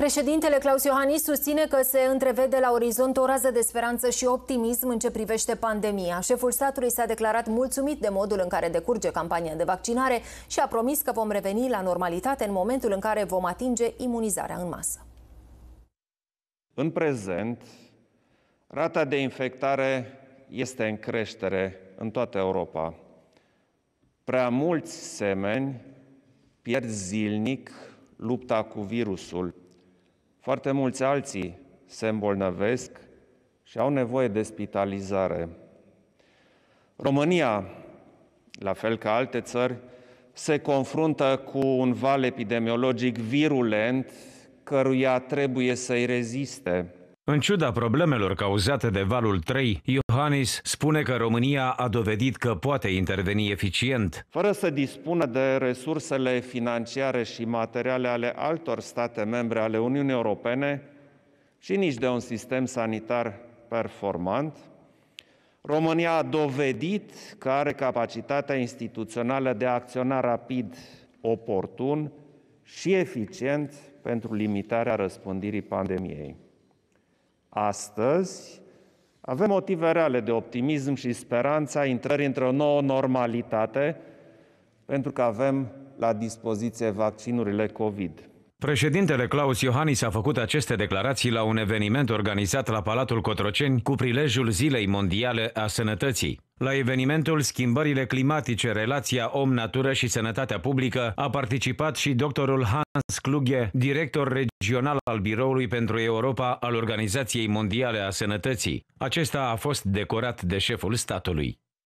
Președintele Klaus Iohannis susține că se întrevede la orizont o rază de speranță și optimism în ce privește pandemia. Șeful statului s-a declarat mulțumit de modul în care decurge campania de vaccinare și a promis că vom reveni la normalitate în momentul în care vom atinge imunizarea în masă. În prezent, rata de infectare este în creștere în toată Europa. Prea mulți semeni pierd zilnic lupta cu virusul. Foarte mulți alții se îmbolnăvesc și au nevoie de spitalizare. România, la fel ca alte țări, se confruntă cu un val epidemiologic virulent, căruia trebuie să-i reziste. În ciuda problemelor cauzate de valul 3, Iohannis spune că România a dovedit că poate interveni eficient. Fără să dispună de resursele financiare și materiale ale altor state membre ale Uniunii Europene și nici de un sistem sanitar performant, România a dovedit că are capacitatea instituțională de a acționa rapid, oportun și eficient pentru limitarea răspândirii pandemiei. Astăzi avem motive reale de optimism și speranța intrării într-o nouă normalitate, pentru că avem la dispoziție vaccinurile COVID. Președintele Klaus Iohannis a făcut aceste declarații la un eveniment organizat la Palatul Cotroceni cu prilejul Zilei Mondiale a Sănătății. La evenimentul Schimbările climatice, relația om-natură și sănătatea publică a participat și doctorul Hans Kluge, director regional al Biroului pentru Europa al Organizației Mondiale a Sănătății. Acesta a fost decorat de șeful statului.